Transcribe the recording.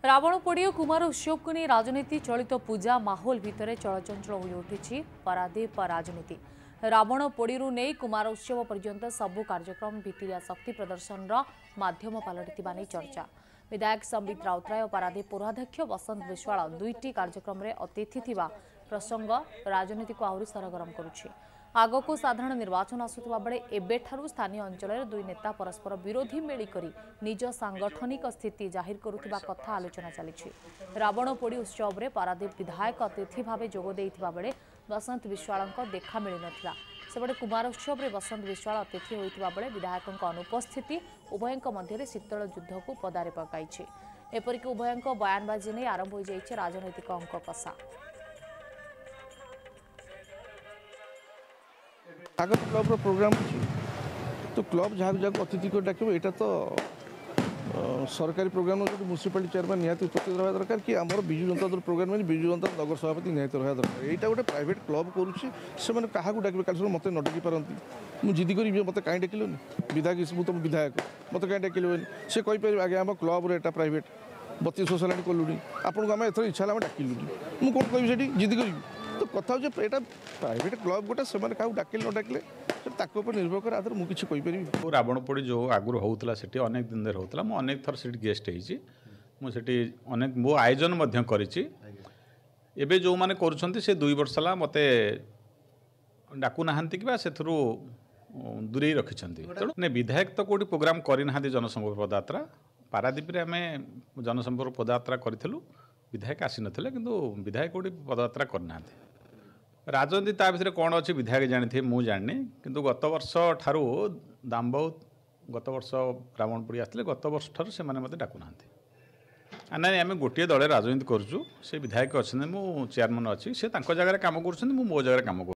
रावण पोड़ी और कुमार उत्सव को नहीं राजनीति चलित पूजा माहौल भितर चलचंचल हो उठी पारादीप राजनीति। रावण पोड़ी नहीं कुमार उत्सव पर्यंत सबु कार्यक्रम भित्तिरिया शक्ति प्रदर्शन माध्यम पलटि चर्चा। विधायक संबित राउतराय और पारादीप पौराध्यक्ष बसंत विश्वाल दुईटी कार्यक्रम में अतिथि थिबा प्रसंग राजनीति को आहरी सरगरम करुछि। आगक साधारण निर्वाचन आसुवा बेले एबेठारु स्थानीय अंचल दुई नेता परस्पर विरोधी मेलिकरी निज सांगठनिक स्थिति जाहिर करुथिबा कथा आलोचना चली। रावण पोड़ी उत्सव में पारादीप विधायक अतिथि भाव जोग देइथिबा बेले बसंत विश्वाल देखा मिल नथिला। सेबडे कुमार उत्सव में बसंत विश्वाल अतिथि होइथिबा बेले विधायक अनुपस्थिति उभयଙ୍କ मध्य शीतल युद्ध को पदारे पकाइछि। एपरिक उभयଙ୍କ बयानबाजी नहीं आरंभ हो जाइछि राजनैतिक अंक कषा। आगे क्लब प्रोग्राम तो क्लब जहाँ जहाँ अतिथि को डाक यहाँ तो सरकारी प्रोग्राम जो म्यूनिसिपालिटी चेयरमैन निहाती उपस्थित रहा दरकार कि आम विजु जनता दल प्रोग्राम में विजु जनता नगर सभापति निहाती रहा दरकार। यहाँ गोटे प्राइवेट क्लब करुच्छे से क्या डाके कल मत न डाकी पारती मुझे जिद करी मत कहीं डाकिलनि विधायक मुझे तुम विधायक मत कहीं डाकिलनि से कहीपर आगे आम क्लब एटा प्राइवेट 32 वर्ष है कलुनी आपको आम एथर इच्छा है डाकिलुनि मुझे कौन कह जिद करी तो कथा हो प्राइवेट क्लब गोटे से क्या डाकिले न डाकिले निर्भर कर आदर मुझे किसी कहीपर। रावण पोड़ी जो आगुरी होता से अनेक दिन होता मुझे अनेक थर से गेस्ट होती अनेक मो आयोजन करे जो मैंने कर 2 वर्ष है मत डाकुना कि से दूरे रखिंट तेणु नहीं विधायक तो कौटी प्रोग्राम करना जनसंपर्क पदयात्रा पारादीप में आम जनसंपर्क पदयात्रा करूँ विधायक आसी नथिले किंतु विधायक कौटी पदयात्रा करना राजनीति ता भीतर कौन अच्छी विधायक जानी मु जानी किंतु गत वर्ष ठारू दाम बहुत गत वर्ष रावण पोड़ी आसते गत वर्ष ठार से मत डाकुना ना आम गोटे दल राजनीति करुँ से विधायक अच्छे मु चेयरमैन अच्छी से जगह काम कर मो जगह काम कर।